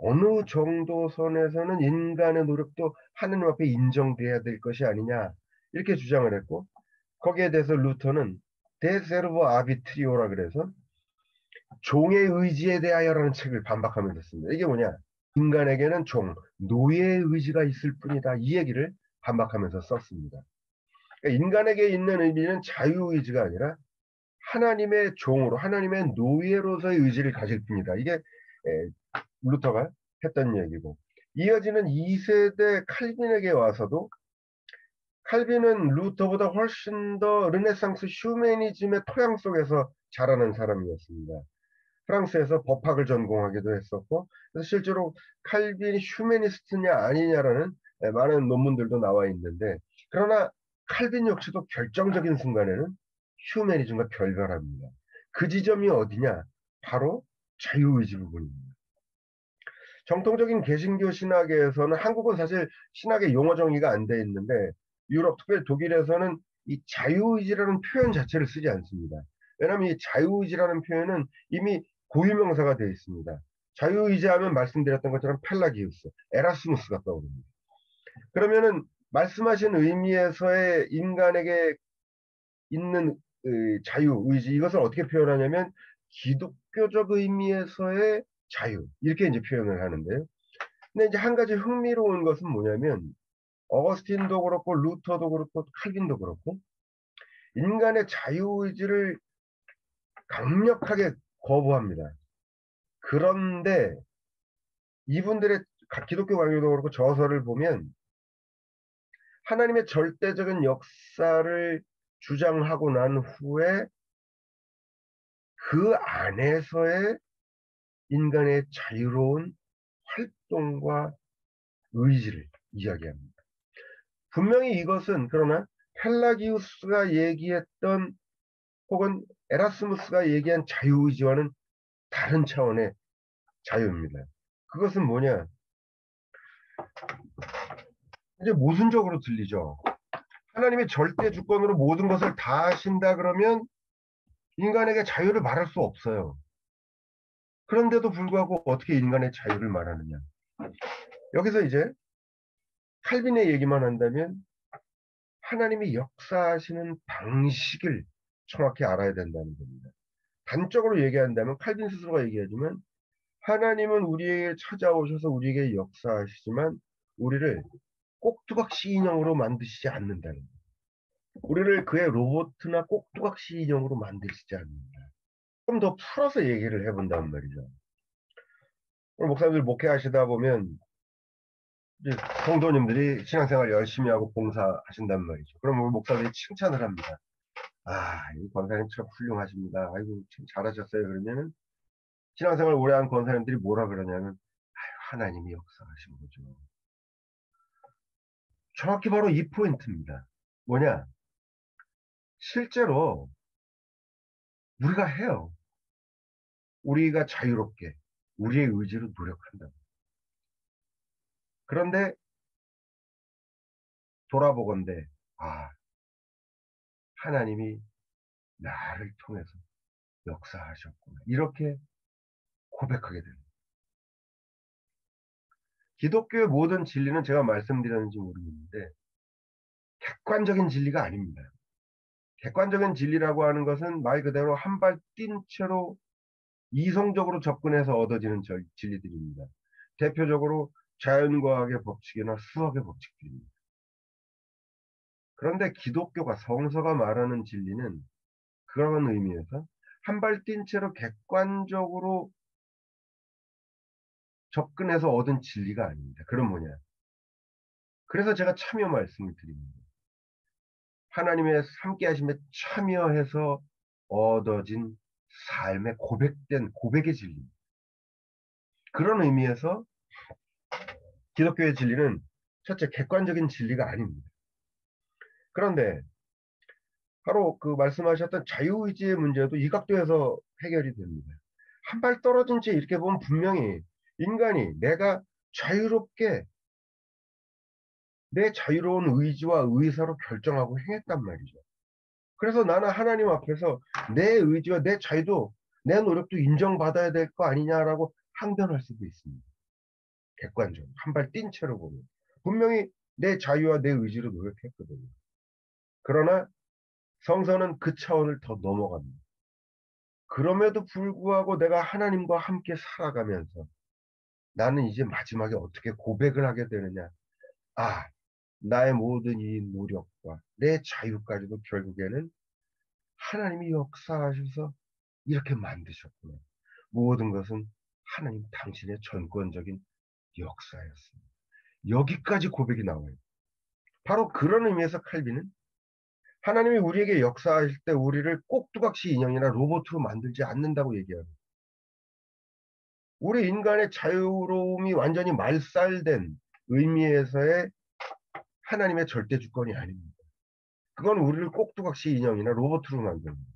어느 정도 선에서는 인간의 노력도 하느님 앞에 인정돼야 될 것이 아니냐 이렇게 주장을 했고, 거기에 대해서 루터는 데세르보 아비트리오라 그래서 종의 의지에 대하여라는 책을 반박하면서 씁니다. 이게 뭐냐? 인간에게는 종, 노예의 의지가 있을 뿐이다. 이 얘기를 반박하면서 썼습니다. 그러니까 인간에게 있는 의미는 자유의지가 아니라 하나님의 종으로, 하나님의 노예로서의 의지를 가질 뿐이다. 이게 에, 루터가 했던 얘기고, 이어지는 이 세대 칼빈에게 와서도 칼빈은 루터보다 훨씬 더 르네상스 휴메니즘의 토양 속에서 자라는 사람이었습니다. 프랑스에서 법학을 전공하기도 했었고, 그래서 실제로 칼빈이 휴메니스트냐 아니냐라는 많은 논문들도 나와 있는데, 그러나 칼빈 역시도 결정적인 순간에는 휴메니즘과 결별합니다. 그 지점이 어디냐? 바로 자유의지 부분입니다. 정통적인 개신교 신학에서는, 한국은 사실 신학의 용어 정의가 안 돼 있는데 유럽, 특별히 독일에서는 이 자유의지라는 표현 자체를 쓰지 않습니다. 왜냐하면 이 자유의지라는 표현은 이미 고유명사가 되어 있습니다. 자유의지하면 말씀드렸던 것처럼 펠라기우스, 에라스무스가 떠오릅니다. 그러면은 말씀하신 의미에서의 인간에게 있는 자유의지, 이것을 어떻게 표현하냐면 기독교적 의미에서의 자유, 이렇게 이제 표현을 하는데요. 근데 이제 한 가지 흥미로운 것은 뭐냐면, 어거스틴도 그렇고 루터도 그렇고 칼빈도 그렇고 인간의 자유의지를 강력하게 거부합니다. 그런데 이분들의 기독교 강요도 그렇고 저서를 보면 하나님의 절대적인 역사를 주장하고 난 후에 그 안에서의 인간의 자유로운 활동과 의지를 이야기합니다. 분명히 이것은 그러나 펠라기우스가 얘기했던 혹은 에라스무스가 얘기한 자유의지와는 다른 차원의 자유입니다. 그것은 뭐냐? 이제 모순적으로 들리죠. 하나님이 절대 주권으로 모든 것을 다 하신다 그러면 인간에게 자유를 말할 수 없어요. 그런데도 불구하고 어떻게 인간의 자유를 말하느냐? 여기서 이제 칼빈의 얘기만 한다면 하나님이 역사하시는 방식을 정확히 알아야 된다는 겁니다. 단적으로 얘기한다면 칼빈 스스로가 얘기하지만 하나님은 우리에게 찾아오셔서 우리에게 역사하시지만 우리를 꼭두각시 인형으로 만드시지 않는다는 거예요. 우리를 그의 로봇이나 꼭두각시 인형으로 만드시지 않는다. 좀 더 풀어서 얘기를 해본단 말이죠. 오늘 목사님들 목회하시다 보면 이제 성도님들이 신앙생활 열심히 하고 봉사하신단 말이죠. 그럼 우리 목사들이 칭찬을 합니다. 아, 이 권사님 참 훌륭하십니다. 아이고, 참 잘하셨어요. 그러면은 신앙생활 오래 한 권사님들이 뭐라 그러냐면, 아유, 하나님이 역사하신 거죠. 정확히 바로 이 포인트입니다. 뭐냐? 실제로 우리가 해요. 우리가 자유롭게 우리의 의지로 노력한다. 그런데 돌아보건대, 아, 하나님이 나를 통해서 역사하셨구나. 이렇게 고백하게 됩니다. 기독교의 모든 진리는 제가 말씀드렸는지 모르겠는데 객관적인 진리가 아닙니다. 객관적인 진리라고 하는 것은 말 그대로 한 발 뛴 채로 이성적으로 접근해서 얻어지는 진리들입니다. 대표적으로 자연과학의 법칙이나 수학의 법칙들입니다. 그런데 기독교가, 성서가 말하는 진리는 그런 의미에서 한 발 뛴 채로 객관적으로 접근해서 얻은 진리가 아닙니다. 그럼 뭐냐? 그래서 제가 참여 말씀을 드립니다. 하나님의 함께 하심에 참여해서 얻어진 삶의 고백된 고백의 진리. 그런 의미에서 기독교의 진리는 첫째 객관적인 진리가 아닙니다. 그런데 바로 그 말씀하셨던 자유의지의 문제도 이 각도에서 해결이 됩니다. 한 발 떨어진 채 이렇게 보면 분명히 인간이 내가 자유롭게 내 자유로운 의지와 의사로 결정하고 행했단 말이죠. 그래서 나는 하나님 앞에서 내 의지와 내 자유도 내 노력도 인정받아야 될 거 아니냐라고 항변할 수도 있습니다. 객관적으로 한 발 뛴 채로 보면 분명히 내 자유와 내 의지로 노력했거든요. 그러나 성서는 그 차원을 더 넘어갑니다. 그럼에도 불구하고 내가 하나님과 함께 살아가면서 나는 이제 마지막에 어떻게 고백을 하게 되느냐. 아, 나의 모든 이 노력과 내 자유까지도 결국에는 하나님이 역사하셔서 이렇게 만드셨구나. 모든 것은 하나님 당신의 전권적인 역사였습니다. 여기까지 고백이 나와요. 바로 그런 의미에서 칼빈은 하나님이 우리에게 역사하실 때 우리를 꼭두각시 인형이나 로봇으로 만들지 않는다고 얘기합니다. 우리 인간의 자유로움이 완전히 말살된 의미에서의 하나님의 절대 주권이 아닙니다. 그건 우리를 꼭두각시 인형이나 로봇으로 만드는 거죠.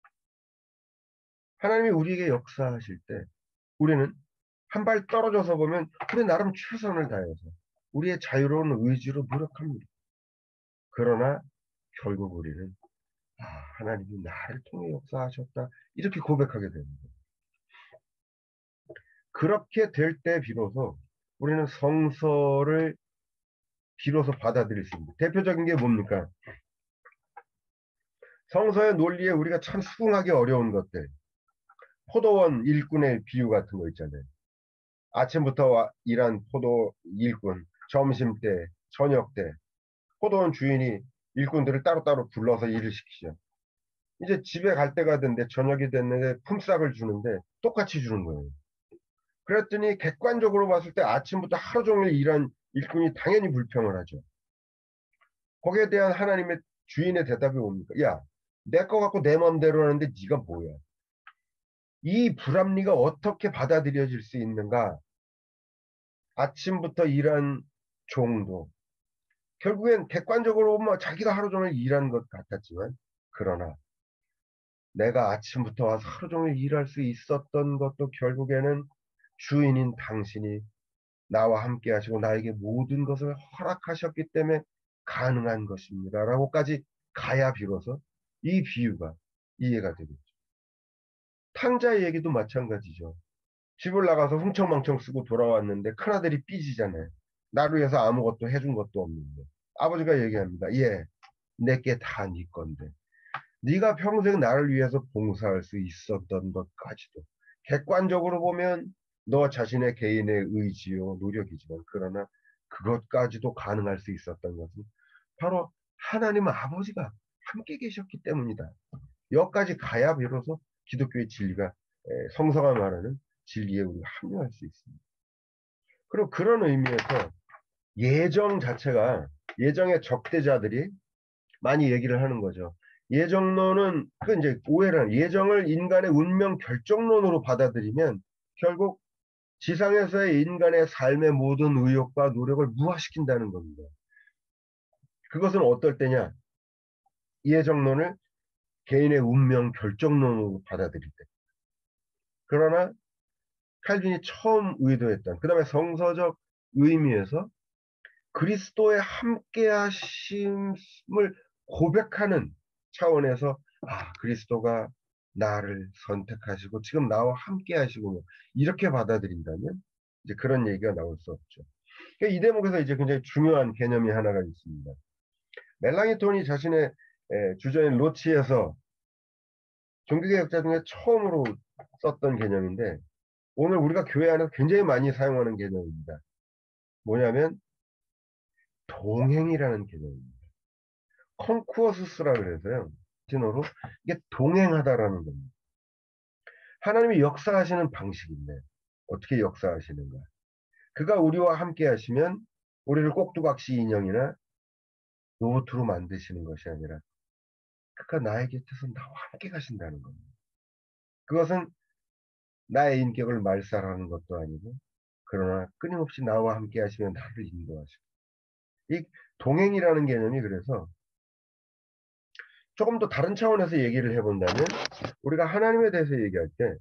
하나님이 우리에게 역사하실 때 우리는 한 발 떨어져서 보면 우리 나름 최선을 다해서 우리의 자유로운 의지로 노력합니다. 그러나 결국 우리는 아, 하나님이 나를 통해 역사하셨다 이렇게 고백하게 됩니다. 그렇게 될 때 비로소 우리는 성서를 비로소 받아들일 수 있습니다. 대표적인 게 뭡니까? 성서의 논리에 우리가 참 수긍하기 어려운 것들. 포도원 일꾼의 비유 같은 거 있잖아요. 아침부터 일한 포도 일꾼, 점심때, 저녁때 포도원 주인이 일꾼들을 따로따로 불러서 일을 시키죠. 이제 집에 갈 때가 됐는데 저녁이 됐는데 품삯을 주는데 똑같이 주는 거예요. 그랬더니 객관적으로 봤을 때 아침부터 하루 종일 일한 일꾼이 당연히 불평을 하죠. 거기에 대한 하나님의 주인의 대답이 뭡니까? 야, 내 거 갖고 내 맘대로 하는데 네가 뭐야? 이 불합리가 어떻게 받아들여질 수 있는가? 아침부터 일한 종도 결국엔 객관적으로 보면 자기가 하루 종일 일한 것 같았지만 그러나 내가 아침부터 와서 하루 종일 일할 수 있었던 것도 결국에는 주인인 당신이 나와 함께 하시고 나에게 모든 것을 허락하셨기 때문에 가능한 것입니다. 라고까지 가야 비로소 이 비유가 이해가 되겠죠. 탕자의 얘기도 마찬가지죠. 집을 나가서 흥청망청 쓰고 돌아왔는데 큰아들이 삐지잖아요. 나를 위해서 아무것도 해준 것도 없는데. 아버지가 얘기합니다. 예, 내게 다 네 건데. 네가 평생 나를 위해서 봉사할 수 있었던 것까지도 객관적으로 보면 너 자신의 개인의 의지요 노력이지만 그러나 그것까지도 가능할 수 있었던 것은 바로 하나님 아버지가 함께 계셨기 때문이다. 여기까지 가야 비로소 기독교의 진리가 성서가 말하는 진리에 우리가 합류할 수 있습니다. 그리고 그런 의미에서 예정 자체가 예정의 적대자들이 많이 얘기를 하는 거죠. 예정론은 그 이제 오해라는 예정을 인간의 운명 결정론으로 받아들이면 결국 지상에서의 인간의 삶의 모든 의욕과 노력을 무화시킨다는 겁니다. 그것은 어떨 때냐? 예정론을 개인의 운명 결정론으로 받아들일 때. 그러나 칼빈이 처음 의도했던 그 다음에 성서적 의미에서 그리스도의 함께하심을 고백하는 차원에서 아 그리스도가 나를 선택하시고 지금 나와 함께하시고 이렇게 받아들인다면 이제 그런 얘기가 나올 수 없죠. 그러니까 이 대목에서 이제 굉장히 중요한 개념이 하나가 있습니다. 멜랑이톤이 자신의 에, 주저인 로치에서 종교개혁자 중에 처음으로 썼던 개념인데 오늘 우리가 교회 안에서 굉장히 많이 사용하는 개념입니다. 뭐냐면 동행이라는 개념입니다. 컨쿠어스스라 그래서요. 진어로 이게 동행하다라는 겁니다. 하나님이 역사하시는 방식인데 어떻게 역사하시는가? 그가 우리와 함께 하시면 우리를 꼭두각시 인형이나 로봇으로 만드시는 것이 아니라 그가 나의 곁에서 나와 함께 가신다는 겁니다. 그것은 나의 인격을 말살하는 것도 아니고 그러나 끊임없이 나와 함께 하시면 나를 인도하시고 이 동행이라는 개념이 그래서 조금 더 다른 차원에서 얘기를 해본다면 우리가 하나님에 대해서 얘기할 때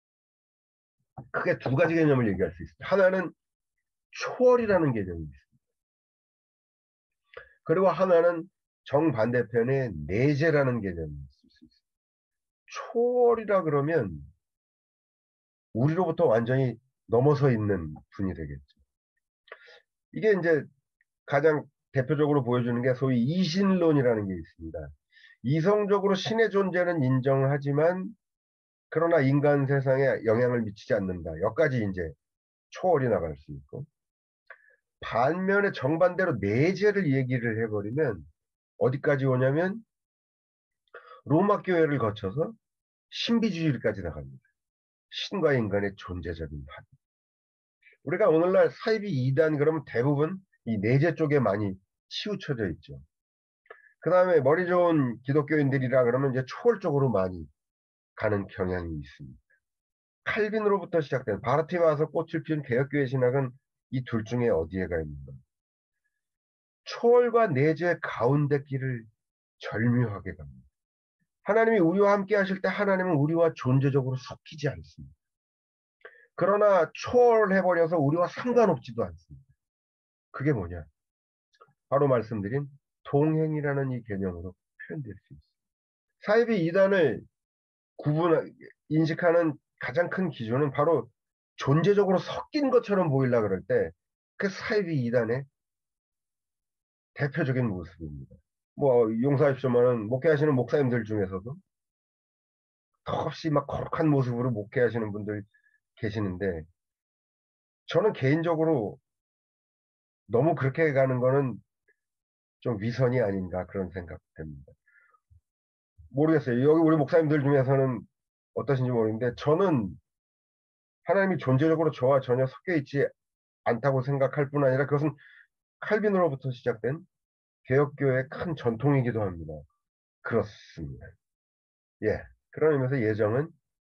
크게 두 가지 개념을 얘기할 수 있습니다. 하나는 초월이라는 개념이 있습니다. 그리고 하나는 정반대편에 내재라는 개념이 있을 수 있습니다. 초월이라 그러면 우리로부터 완전히 넘어서 있는 분이 되겠죠. 이게 이제 가장 대표적으로 보여주는 게 소위 이신론이라는 게 있습니다. 이성적으로 신의 존재는 인정하지만 그러나 인간 세상에 영향을 미치지 않는다. 여기까지 이제 초월이 나갈 수 있고, 반면에 정반대로 내재를 얘기를 해버리면 어디까지 오냐면 로마 교회를 거쳐서 신비주의까지 나갑니다. 신과 인간의 존재적인 합. 우리가 오늘날 사이비 이단 그러면 대부분 이 내재 쪽에 많이 치우쳐져 있죠. 그 다음에 머리 좋은 기독교인들이라 그러면 이제 초월 쪽으로 많이 가는 경향이 있습니다. 칼빈으로부터 시작된 바르티마에서 꽃을 피운 개혁교회 신학은 이 둘 중에 어디에가 있는가? 초월과 내재 가운데 길을 절묘하게 갑니다. 하나님이 우리와 함께 하실 때 하나님은 우리와 존재적으로 섞이지 않습니다. 그러나 초월해버려서 우리와 상관없지도 않습니다. 그게 뭐냐? 바로 말씀드린 동행이라는 이 개념으로 표현될 수 있습니다. 사이비 이단을 구분, 인식하는 가장 큰 기준은 바로 존재적으로 섞인 것처럼 보이려 그럴 때 그 사이비 이단의 대표적인 모습입니다. 뭐 용서하십시오만은 목회하시는 목사님들 중에서도 턱없이 막 거룩한 모습으로 목회하시는 분들 계시는데 저는 개인적으로 너무 그렇게 가는 거는 좀 위선이 아닌가 그런 생각됩니다. 모르겠어요. 여기 우리 목사님들 중에서는 어떠신지 모르겠는데 저는 하나님이 존재적으로 저와 전혀 섞여 있지 않다고 생각할 뿐 아니라 그것은 칼빈으로부터 시작된 개혁교회의 큰 전통이기도 합니다. 그렇습니다. 예. 그런 의미에서 예정은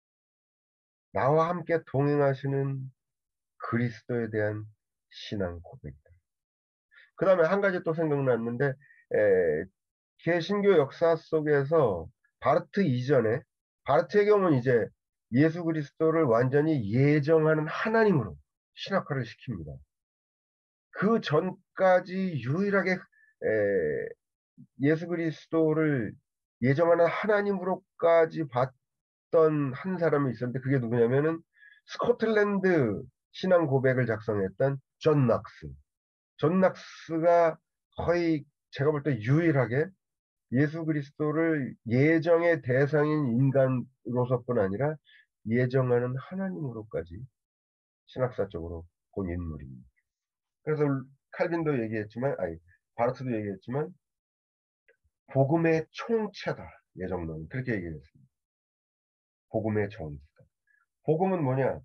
나와 함께 동행하시는 그리스도에 대한 신앙 고백이다. 그 다음에 한 가지 또 생각났는데 에, 개신교 역사 속에서 바르트 이전에 바르트의 경우는 이제 예수 그리스도를 완전히 예정하는 하나님으로 신학화를 시킵니다. 그 전까지 유일하게 에, 예수 그리스도를 예정하는 하나님으로까지 봤던 한 사람이 있었는데 그게 누구냐면은 스코틀랜드 신앙 고백을 작성했던 존 낙스. 존 낙스가 거의 제가 볼 때 유일하게 예수 그리스도를 예정의 대상인 인간으로서뿐 아니라 예정하는 하나님으로까지 신학사적으로 본 인물입니다. 그래서 칼빈도 얘기했지만, 아니 바르트도 얘기했지만 복음의 총체다. 예정론 그렇게 얘기했습니다. 복음의 정의다. 복음은 뭐냐?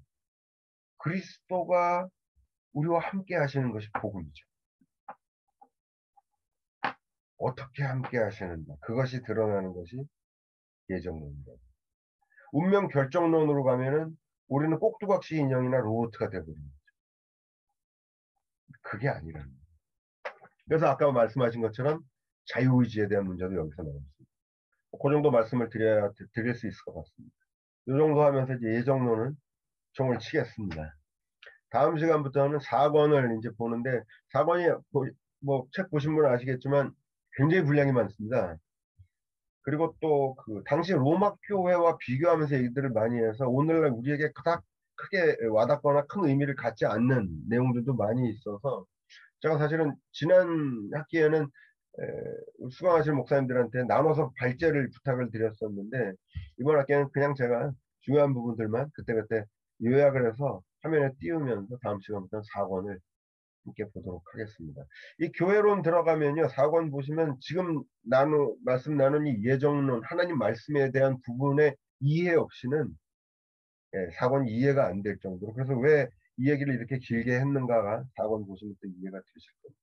그리스도가 우리와 함께 하시는 것이 복음이죠. 어떻게 함께 하시는가? 그것이 드러나는 것이 예정론입니다. 운명 결정론으로 가면은 우리는 꼭두각시 인형이나 로봇가 되어버립니다. 그게 아니라는 거예요. 그래서 아까 말씀하신 것처럼 자유의지에 대한 문제도 여기서 나옵니다. 그 정도 말씀을 드려야 드릴 수 있을 것 같습니다. 이 정도 하면서 이제 예정론은 종을 치겠습니다. 다음 시간부터는 사 권을 이제 보는데 사 권이 뭐 책 보신 분은 아시겠지만 굉장히 분량이 많습니다. 그리고 또 그 당시 로마 교회와 비교하면서 얘기들을 많이 해서 오늘날 우리에게 그닥 크게 와닿거나 큰 의미를 갖지 않는 내용들도 많이 있어서 제가 사실은 지난 학기에는 에, 수강하실 목사님들한테 나눠서 발제를 부탁을 드렸었는데 이번 학기에는 그냥 제가 중요한 부분들만 그때그때 요약을 해서 화면에 띄우면서 다음 시간부터는 사 권을 함께 보도록 하겠습니다. 이 교회론 들어가면요. 사 권 보시면 지금 나누, 말씀 나눈 이 예정론, 하나님 말씀에 대한 부분의 이해 없이는 예, 사 권이 이해가 안 될 정도로. 그래서 왜 이 얘기를 이렇게 길게 했는가가 사 권 보시면 또 이해가 되실 겁니다.